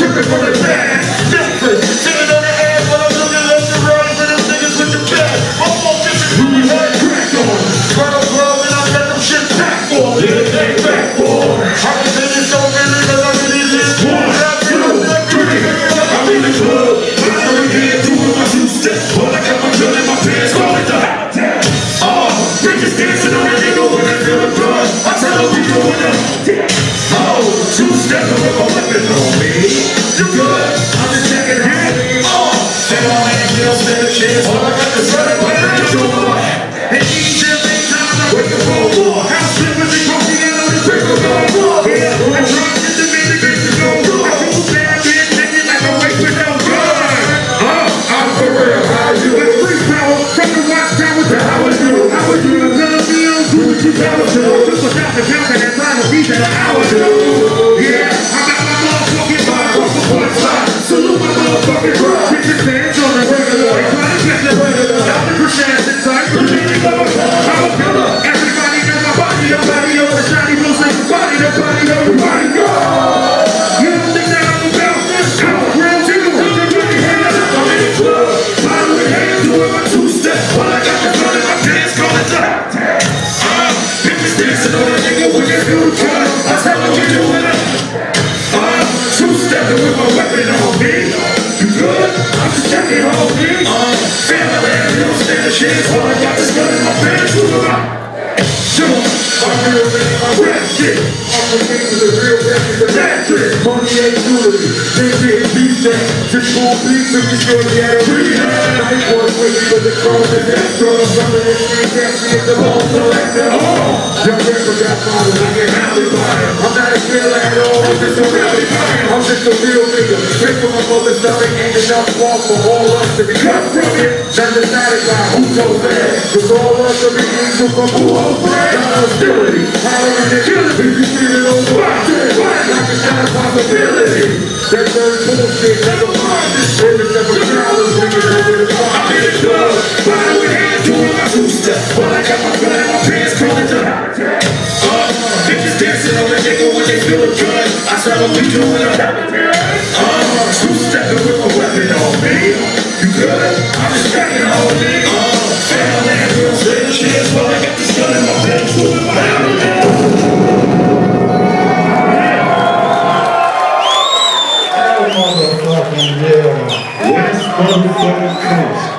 tripping from the past. Different, sitting on the ass while I'm looking left and right for them niggas with the bag. I'm all different, who we had crack on. Colonel Glove and I got them shit packed for. Yeah, they back for. I can say this so really cause I really live for. I'm in the club, I'm in here doing my two-step. All I got my gun in my pants, call it the hot tap. Niggas dancing on the nigga when they feel the blood. I tell them we doing them. Two-stepping with my weapon on me. You good? I'm just checking hands. Stand on hand, you don't stand a chance. All I got is running my hands over. And each and every time I wake up on war. How slippers and coffee and all the people go war. Yeah, I try to get the niggas to go war. I do bad bitch niggas like a waste with no gun. I'm for real, how you? With free power, from the watch tower to how I do. How I do? Love me on do what you gotta do. Just without the jumping and trying to beat an hour do. Yeah, I got my motherfucking body off the point side. Salute my motherfucking bride. Get your hands on the regular. They try to get the regular. Stop the percentage inside. I'm a killer. Everybody know my body. Your body on the shiny blue like the body. The body of the body. Go! You don't think that I'm about this? I'm a real nigga. Put your body hands up. I'm in the club. Bottle in hand. Doing my two-step. All I got is blood in my pants. Call it the bitches dancing on a nigga when they feel the cut. I tell them we doing it. Two-stepping with my weapon on me. You good? I'm just checking on me. Family, you don't stand a chance. All I got is gun in my pants. I'm real nigga, my rap shit. I'm the nigga, the real rap is the rap trick. Money ain't jewelry. They getting beef down. Just cool beef if you sure you had a rehab. Night boys waiting for the chrome and that struggle. Something that you can't see at the bone selector. Young rapper got followed, I get happy by him. I'm not a killer at all, I'm just a rowdy guy. I'm just a real nigga. Straight from my mother's stomach, ain't enough walk for all us to be cut from it. Not the satisfied, who told that? Cause all us to be equal from who holds bread. Not hostility, hollering and killing me. You feel it over, like a shot of possibility. That very bullshit, never mind this shit. It's never dollars, niggas over the bar. I'm in the club, bottle in hand, doing my two-step. But I got my gun in my pants, calling the bitches dancing on the nigga when they feel a gun. I tell them we doing it. Two-stepping with my weapon on me. You good? I'm just checking on me. Family, you don't stand a chance. Well, I got this gun in my pants, moving my hand. Motherfucking yeah. West motherfucking coast.